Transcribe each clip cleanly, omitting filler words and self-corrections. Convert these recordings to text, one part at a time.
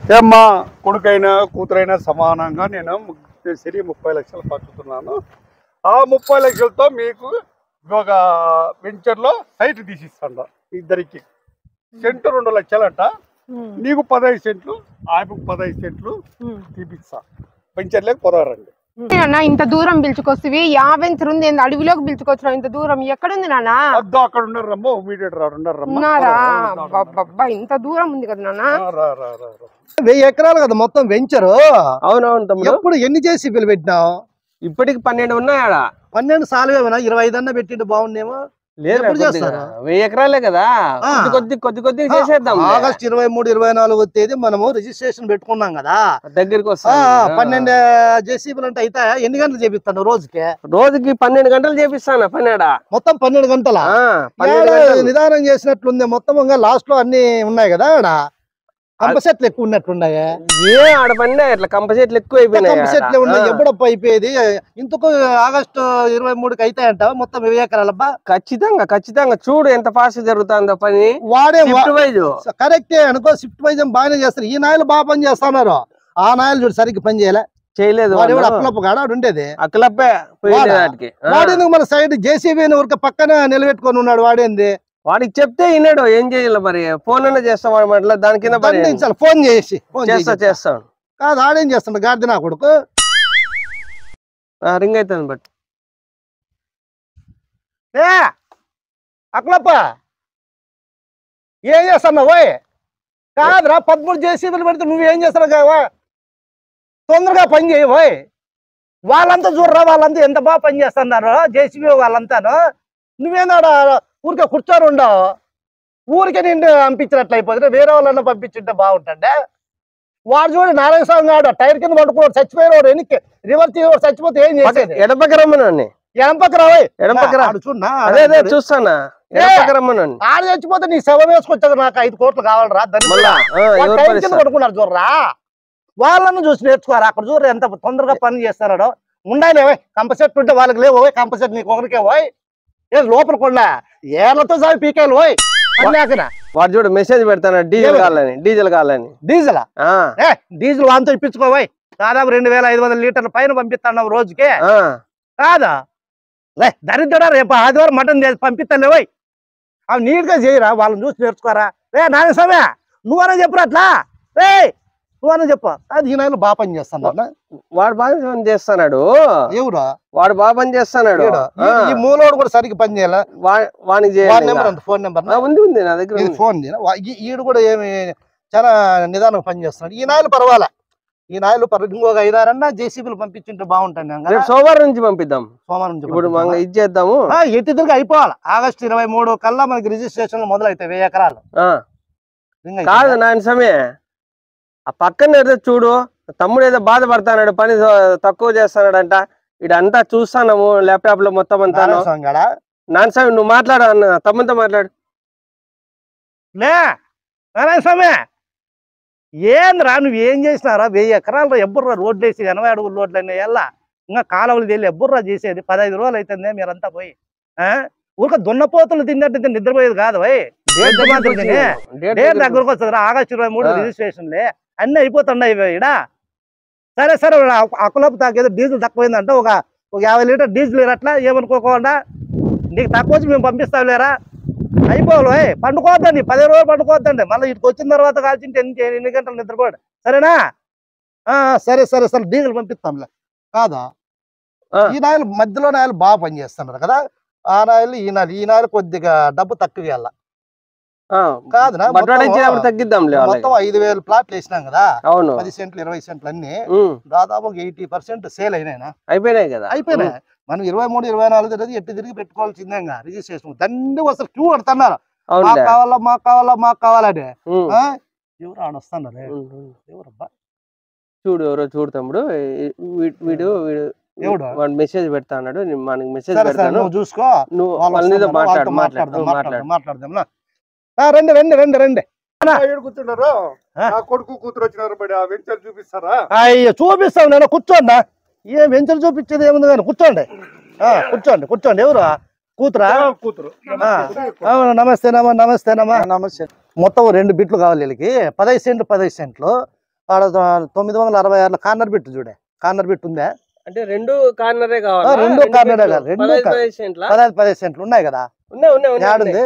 ఏమ్మా కొడుకైనా కూతురైనా సమానంగా నేను సరి 30 లక్షలు పంచుతున్నాను. ఆ 30 లక్షలతో మీకు ఒక వెంచర్లో సైట్ తీసిస్తాను. ఇద్దరికి సెంటు 2 లక్షలంట. నీకు 15 సెంట్లు, ఆయనకు 15 సెంట్లు తీపిస్తా. వెంచర్లోకి పొరారండి. ఇంత దూరం పిలుచుకొస్తే యావెంతరు ఉంది, అడవిలోకి పిలుచుకొచ్చిన ఇంత దూరం ఎక్కడుంది నాన్న? అద్దో అక్కడ ఉన్నారమ్మా, మీడియేటర్ ఉన్నారా? ఇంత దూరం ఉంది కదా నాన్న. 1000 ఎకరాలు కదా మొత్తం వెంచరు. అవునవును తమ్ముడు. ఎప్పుడు ఎన్ని జేసీబీలు పెట్టినావు? ఇప్పటికి 12 ఉన్నాయా? 12 సాలువేమన్నా 25 అన్న పెట్టిండు బాగుండేమో. లేదు 1000 ఎకరాలే కదా, కొద్ది చేసేద్దాం. ఆగస్టు 23, 24 తేదీ మనము రిజిస్ట్రేషన్ పెట్టుకున్నాం కదా, దగ్గరికి వస్తా. 12 జేసీబీలు అంటే అయితే ఎన్ని గంటలు చేపిస్తాను రోజుకి? రోజుకి 12 గంటలు చేపిస్తాను పని. మొత్తం 12 గంటల నిదానం చేసినట్లుంది. మొత్తం లాస్ట్ లో అన్ని ఉన్నాయి కదా, కంపసెట్లు ఎక్కువ ఉన్నట్లున్నాయి. ఆడ పని ఇట్లా కంపసెట్లు ఎక్కువ కంపసెట్లు ఉన్నాయి. ఎప్పుడప్ప అయిపోయేది? ఇంతకు ఆగస్టు 23కి అయితే అంట మొత్తం 1000 ఎకరాలబ్బా. ఖచ్చితంగా చూడు ఎంత ఫాస్ట్ జరుగుతుందో పని. వాడే కరెక్టే అనుకో, షిఫ్ట్ వైజ్ బాగానే చేస్తారు. ఈ నాయలు బాగా పని చేస్తున్నారు. ఆ నాయలు చూడు సరిగ్గా పని చేయలేదు. అక్కలప్ప కాడ ఉండేది, అక్కలప్పే వాడేందుకు మన సైడ్ జేసీబీ ఊరికి పక్కన నిలబెట్టుకొని ఉన్నాడు. వాడేంది? వాడికి చెప్తే విన్నాడు. ఏం చేయాలి మరి? ఫోన్ అన్నా చేస్తాం అన్నమాట. దాని కింద ఫోన్ చేసి చేస్తాను. కాదు ఆడేం చేస్తాడు గాడిద నా కొడుకు. రింగ్ అవుతుంది బట్ అక్కలప్ప ఏం చేస్తున్నావు? కాదురా 13 జేసీబీలు పెడితే నువ్వేం చేస్తున్నావు కావా? తొందరగా పని చేయబోయ్. వాళ్ళంతా చూడరా, వాళ్ళంతా ఎంత బాగా పని చేస్తున్నారు జేసీబీ వాళ్ళంతాను. నువ్వేనాడా ఊరికే కూర్చొని ఉండవు? ఊరికే నిండు పంపించినట్లు అయిపోతుంది. వేరే వాళ్ళన్నా పంపించుంటే బాగుంటుండే. వాడు చూడు నారాయణ స్వామి గాడు టైర్ కింద పడుకున్నాడు, చచ్చిపోయినాడు. వెనక్కి రివర్స్ చచ్చిపోతే ఏం చేసేది? ఎడపక్క రమ్మనండి. ఎడంపక్క రావోయ్. చూస్తున్నా ఆడ చచ్చిపోతే నీ శవం వేసుకొచ్చాక నాకు 5 కోట్లు కావాలరా. టైర్ కింద పడుకున్నారు చూడరా. వాళ్ళను చూసి నేర్చుకోరా. అక్కడ చూడరా ఎంత తొందరగా పని చేస్తున్నాడో. ఉండాలి కంపసెట్ ఉంటే వాళ్ళకి లేవు. కంపసెట్ నీకు ఒకరికే పోయి లోపల కొండ ఏర్లతో సాగు పీకాయలు పోయి అన్నాకనా. వాడు చూడు మెసేజ్ పెడతాను, డీజిల్ కావాలని. డీజిల్ వాంతో ఇప్పించుకోవాయి. దాదాపు 2500 లీటర్ల పైన పంపిస్తున్నావు రోజుకే. కాదా దరిద్ర రేపు ఆదివారం మటన్ చేసి పంపిస్తాలేవోయ్. అవి నీట్ గా చేయరా. వాళ్ళని చూసి నేర్చుకోరా. నాని సమయ నువ్వన్నా చెప్పురా అట్లా. నువ్వన్నా చెప్పు. అది ఈ నెలలో బాగా పని చేస్తాను. వాడు బాగా పని చేస్తున్నాడు. ఎవరు వాడు బాగా పని చేస్తున్నాడు. ఈ మూలోడు కూడా సరిగ్గా పని చేయాలి. ఫోన్ నెంబర్ ఉంది నా దగ్గర. ఫోన్ ఈడు కూడా ఏమి చాలా నిదానం పని చేస్తున్నాడు. ఈ నాయలు పర్వాలే. ఈ నాయలు ఇంకొక 5-6 అన్నా జేసీబీలు పంపించుంటే బాగుంటాను. సోమవారం నుంచి పంపిద్దాం. సోమవారం నుంచి ఇప్పుడు మనం ఇచ్చేద్దాము. ఎత్తిదిరిగి అయిపోవాలి. ఆగస్టు 23 కల్లా మనకి రిజిస్ట్రేషన్ మొదలైతే 1000 ఎకరాలు. కాదు నాయన సమయ, ఆ పక్కన చూడు తమ్ముడు ఏదో బాధపడతాడు, పని తక్కువ చేస్తాడంట. ఇదంతా చూస్తాము ల్యాప్టాప్ లో మొత్తం అంతా. నాన్న స్వామి నువ్వు మాట్లాడు, అన్న తమ్ముతో మాట్లాడు. స్వామి ఏంద్రా నువ్వేం చేసినారా? 1000 ఎకరాలు ఎబ్బుర్రా రోడ్లు వేసి 80 అడుగుల రోడ్లు అన్నీ ఎలా ఇంకా కాలువలు వెళ్ళి ఎబ్బుర్రా చేసేది. 15 రోజులు అవుతుంది మీరంతా పోయి. ఊరిక దున్నపోతులు తిన్నట్టు నిద్రపోయేది కాదు. డేట్ దగ్గరకు వస్తుంది. ఆగస్టు 23 రిజిస్ట్రేషన్లే అన్నీ అయిపోతున్నాయి ఇడా. సరే అక్కలోపు తాకేదో డీజిల్ తక్కువైందంటే ఒక 50 లీటర్ డీజిల్ అట్లా ఏమనుకోకుండా నీకు తక్కువ వచ్చి మేము పంపిస్తాం లేరా. అయిపోవాలి. పండుకోవద్దండి, 10 రోజులు పండుకోవద్దండి. మళ్ళీ ఇటుకు వచ్చిన తర్వాత కాల్చింటే ఎన్ని గంటలు నిద్రపోయాడు. సరేనా? సరే డీజిల్ పంపిస్తాంలే. కాదా ఈ నాయలు మధ్యలో నాయలు బాగా పనిచేస్తున్నారు కదా. ఆ నాయలు ఈ నాయలు కొద్దిగా డబ్బు తక్కువ ఇవ్వాల. కాదునా తగ్గిద్దాం. మొత్తం 5000 ప్లాట్లు వేసినాం కదా. 10 సెంట్లు 20 సెంట్లు అన్ని దాదాపు 80% సేల్ అయిపోయినాయి కదా. అయిపోయినాయి. మనం 23, 24 ఎట్టి తిరిగి పెట్టుకోవాల్సిందే. రిజిస్ట్రేషన్ దండి వస్తారు. క్యూ కడుతున్నారు. మాకు కావాలని. ఎవరు ఆడొస్తున్నారు? ఎవరబ్బా చూడు, ఎవరో చూడు తమ్ముడు. వీడు వాడు మెసేజ్ పెడతా అన్నాడు. మనకి మెసేజ్ పెడతాను, చూసుకో. నువ్వు మాట్లాడదాం. రండి కూర్చున్నారు. కొడుకు కూతురు వచ్చినారు. వెంచర్ చూపిస్తారా? అయ్యో చూపిస్తాం. నేను కూర్చోండి. ఏ వెంచర్ చూపించేది ఏముంది కానీ కూర్చోండి. కూర్చోండి. ఎవరు కూతురా? కూతురు. నమస్తే. మొత్తం 2 బిట్లు కావాలి వీళ్ళకి. 15 సెంట్లు ఆడ 966 కార్నర్ బిట్ చూడే, కార్నర్ బిట్ ఉందా? అంటే రెండు కార్నరే కావాలి. రెండు కార్నరే కాదు, 15 సెంట్ల 15 సెంట్లు ఉన్నాయి కదా. ఆడుంది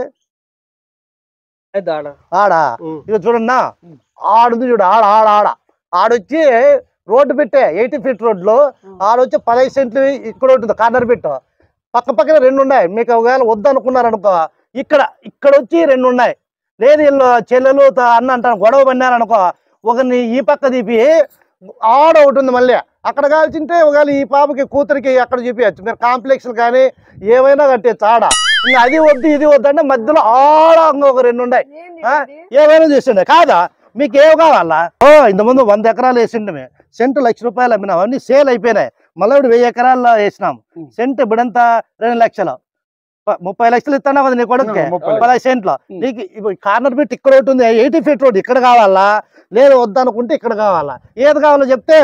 ఆడా ఇక చూడన్నా, ఆడుంది చూడు, ఆడొచ్చి రోడ్డు పెట్టే 80 ఫీట్ రోడ్లో ఆడొచ్చి 15 సెంట్లు ఇక్కడ ఉంటుంది కార్నర్ బిట్. పక్క పక్కన 2 ఉన్నాయి. మీకు ఒకవేళ వద్దనుకున్నారనుకో ఇక్కడ వచ్చి 2 ఉన్నాయి. లేదు వీళ్ళు చెల్లెలు అన్న అంటారు గొడవ పడినారనుకో, ఒకరిని ఈ పక్క తీపి ఆడ ఒకటి ఉంది. మళ్ళీ అక్కడ కాల్చింటే ఒకవేళ ఈ పాపకి కూతురికి అక్కడ చూపించచ్చు. మీరు కాంప్లెక్స్లు కానీ ఏమైనా కట్టేచ్చు ఆడ. ఇంకా అది వద్దు ఇది వద్దు అంటే మధ్యలో ఆడ ఇంకొక 2 ఉన్నాయి. ఏమైనా చేసిండే కాదా? మీకు ఏమి కావాలా? ఇంతకుముందు 100 ఎకరాలు వేసిండే, సెంటు ₹1,00,000 అమ్మినాం. అవన్నీ సేల్ అయిపోయినాయి. మళ్ళీ 1000 ఎకరాల్లో వేసినాం. సెంట్ ఇప్పుడంతా 2 లక్షలు, 30 లక్షలు ఇస్తాను కదా నీ కొడుకు 15 సెంట్లు. నీకు ఇప్పుడు కార్నర్ బిట్ ఇక్కడ ఒకటి ఉంది, 80 ఫీట్ రోడ్ ఇక్కడ కావాలా, లేదు వద్దనుకుంటే ఇక్కడ కావాలా, ఏది కావాలో చెప్తే.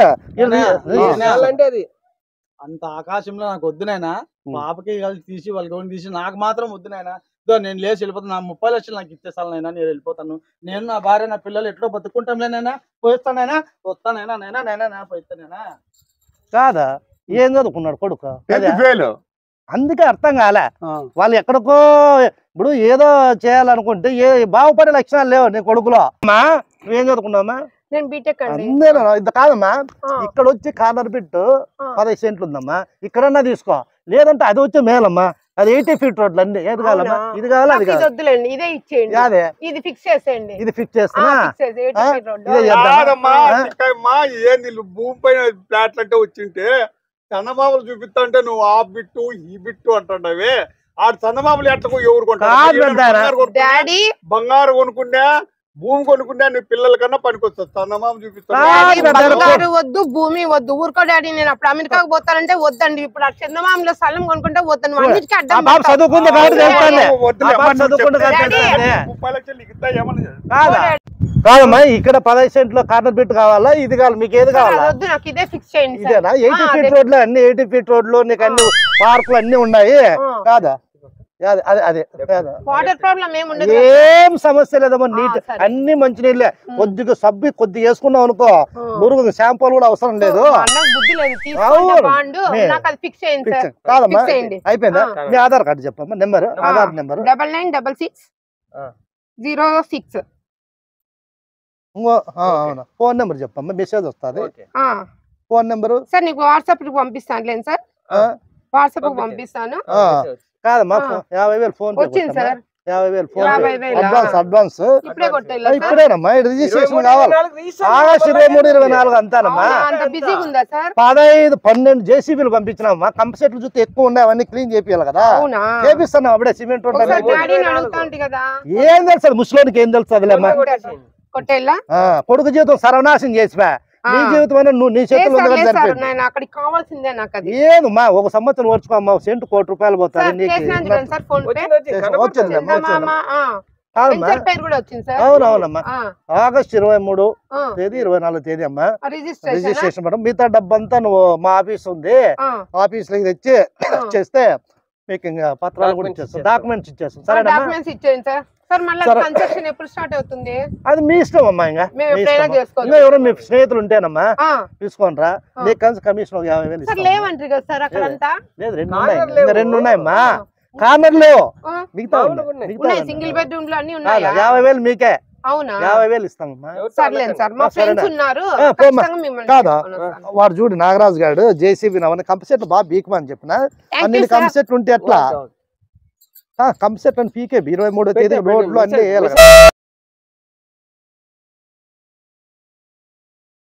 అంత ఆకాశంలో నాకు వద్దునైనా, పాపకి కలిసి తీసి వాళ్ళ గౌన్ తీసి నాకు మాత్రం వద్దునైనా. నేను లేచి వెళ్ళిపోతాను. నా 30 లక్షలు నాకు ఇచ్చేసానైనా నేను వెళ్ళిపోతాను. నేను నా భార్య నా పిల్లలు ఎట్లో బతుకుంటాంలేనైనా, పోయిస్తానైనా వస్తానైనా పోయిస్తానైనా. కాదా? ఏం చదువుకున్నాడు కొడుకు? ఫెయిల్. అందుకే అర్థం కాలే. వాళ్ళు ఎక్కడికో ఇప్పుడు ఏదో చేయాలనుకుంటే బాగుపడే లక్షణాలు లేవు నీ కొడుకులో. అమ్మా నువ్వేం చదువుకున్నావమ్మా? నేను బీటెక్ అండి. అంతేనా? ఇంత కాదమ్మా, ఇక్కడ వచ్చి కార్నర్ బిట్ 15 సెంట్లు ఉందమ్మా, ఇక్కడన్నా తీసుకో. లేదంటే అది వచ్చే మేలమ్మా, అది 80 ఫీట్ రోడ్లు అన్ని. ఏది కావాలమ్మా? ఇది కావాలా? అది కావాలి. వద్దులేండి, ఇదే ఇచ్చేయండి. అదే ఇది ఫిక్స్ చేసేయండి. ఇది ఫిక్స్ చేస్తున్నా. ఏంది భూమి పైన ఫ్లాట్లు అంటే వచ్చింటే చందమామలు చూపిస్తా అంటే నువ్వు ఆ బిట్టు ఈ బిట్టు అంటున్నావే. ఆ చందమామలు ఎట్లకు ఎవరు కొంటారు? డాడీ బంగారు కొనుక్కున్నా, భూమి కొనుక్కుంటే నీ పిల్లల కన్నా పనికొస్తుంది. చందమామ చూపిస్తా. బంగారు వద్దు, భూమి వద్దు. ఊరుకో డాడీ, నేను అప్పుడు అమెరికాకు పోతానంటే వద్దండి. ఇప్పుడు ఆ చందమామలో స్థలం కొనుక్కుంటే వద్దని అన్నిటికీ అడ్డం. 30 లక్షలు ఇస్తా ఏమన్నా కాదమ్మా, ఇక్కడ 15 సెంట్లో కార్నర్ బిట్ కావాలా, ఇది కావాలి? మీకు ఏది కావాలా? వద్దు, నాకు ఇదే ఫిక్స్ చేయండి. ఇదేనా? 80 ఫీట్ రోడ్లు అన్ని 80 ఫీట్ రోడ్లు, నీకు అన్ని పార్కులు అన్ని ఉన్నాయి కాదా? అదే వాటర్ ప్రాబ్లం ఏముండదు, ఏం సమస్య లేదమ్మా. నీట్ అన్ని మంచి నీళ్ళే. కొద్దిగా సబ్బి కొద్దిగా వేసుకున్నావు అనుకో, బురుగు షాంపూలు కూడా అవసరం లేదు. బుద్ధి లేదు. కాదమ్మా అయిపోయిందా? మీ ఆధార్ కార్డు చెప్పమ్మా, నెంబర్, ఆధార్ నెంబర్ 996606. అవునా? ఫోన్ నెంబర్ చెప్పమ్మా, మెసేజ్ వస్తుంది. ఫోన్ నెంబరు సార్ నీకు వాట్సాప్ పంపిస్తాను సార్, వాట్సాప్ పంపిస్తాను. కాదమ్మా 50,000 ఫోన్ వచ్చింది సార్. 50,000 ఫోన్ అడ్వాన్స్ ఇప్పుడేనమ్మా. రిజిస్ట్రేషన్ కావాలి ఆగస్టు 23-24 అంతానమ్మా. 15-12 జేసీబీలు పంపించినామమ్మా. కంపసెట్లు చూస్తే ఎక్కువ ఉన్నాయి, అవన్నీ క్లీన్ చేపియాలి కదా, చేపిస్తున్నాం. అప్పుడే సిమెంట్ ఏం తెలుస్తుంది ముసలోనికి, ఏం తెలుస్తుందిలేమ్మా. కొడుకు జీవితం సర్వనాశం చేసిపా, నీ జీవితం నీ చేతులు ఏదమ్మా. 1 సంవత్సరం ఓర్చుకోమ్మా, సెంటు ₹1,00,000 పోతుంది. అవునవునమ్మా. ఆగస్టు 23 తేదీ 24 తేదీ అమ్మా రిజిస్ట్రేషన్ మేడం. మిగతా డబ్బంతా నువ్వు మా ఆఫీస్ ఉంది, ఆఫీస్ లోకి తెచ్చి చేస్తే మీకు ఇంకా పత్రాలు కూడా ఇచ్చేస్తాం, డాక్యుమెంట్స్ ఇచ్చేస్తాం. సరేనా? అది మీ ఇష్టం అమ్మా. ఇంకా ఎవరో మీ స్నేహితులు ఉంటేనమ్మా తీసుకోనరా. నీకు కలిసి కమిషన్ 50,000 లేదు. 2 ఉన్నాయమ్మా. కార్నర్ లేవు, మిగతా సింగిల్ బెడ్రూమ్ లో 50,000 మీకే. 50,000 ఇస్తామమ్మా. కాదా? వాడు చూడు నాగరాజు గారు జేసీబీ అవన్నీ కంపసెట్ బాగా బీకమని చెప్పిన. అన్ని కంపసెట్ ఉంటే ఎట్లా? కంపసెట్ అని పీకే 23వ తేదీ రోడ్లు అన్ని వేయాలి.